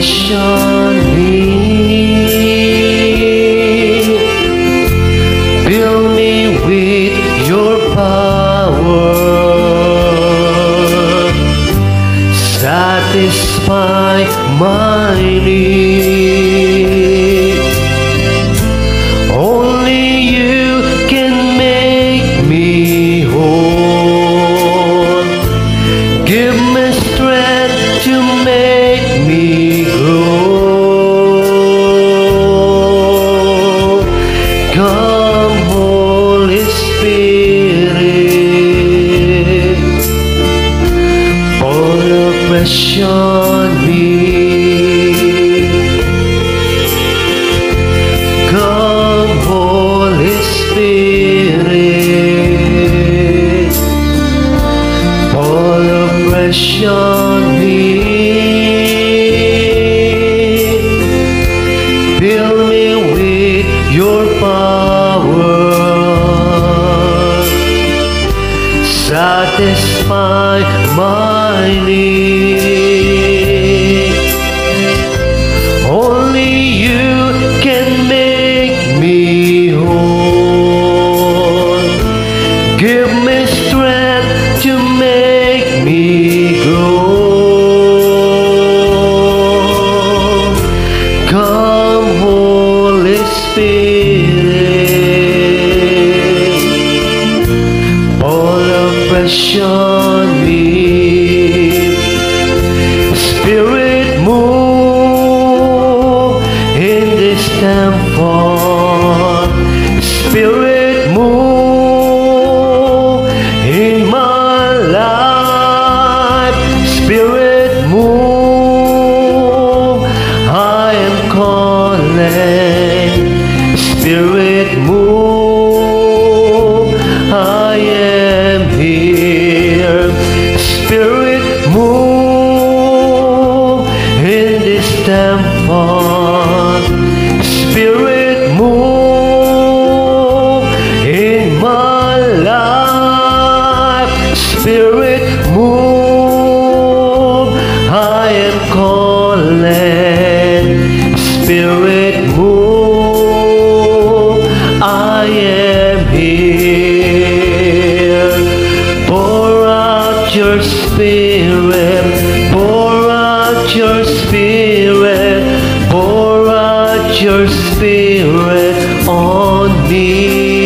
afresh on me. Fill me with your power. Satisfy my need. Only you can make me whole. Give me strength to make me grow. Come, Holy Spirit, pour afresh on me. Come, Holy Spirit, pour afresh on me. Fill me with your power. Satisfy my need. Only you can make me whole. Give me strength to make me grow. Come, Holy Spirit, pour afresh on me. Spirit, move in this temple. Spirit, move in my life. Spirit, move, I am calling. Spirit, move, I am here. Spirit, move in this temple. Spirit, move in my life. Spirit, move, I am calling. Spirit, move, I am here. Pour out your Spirit, pour out your Spirit, pour out your Spirit on me.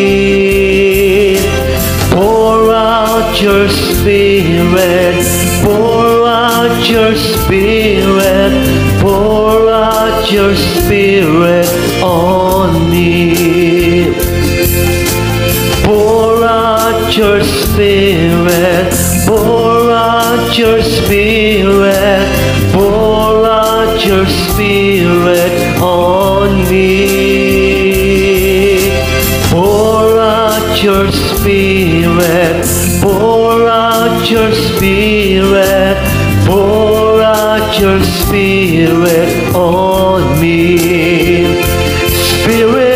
Pour out your Spirit, pour out your Spirit, pour out your Spirit on me. Pour out your Spirit, pour out your Spirit, pour out your Spirit on me. Pour out your Spirit, pour out your Spirit, pour out your Spirit on me. Spirit,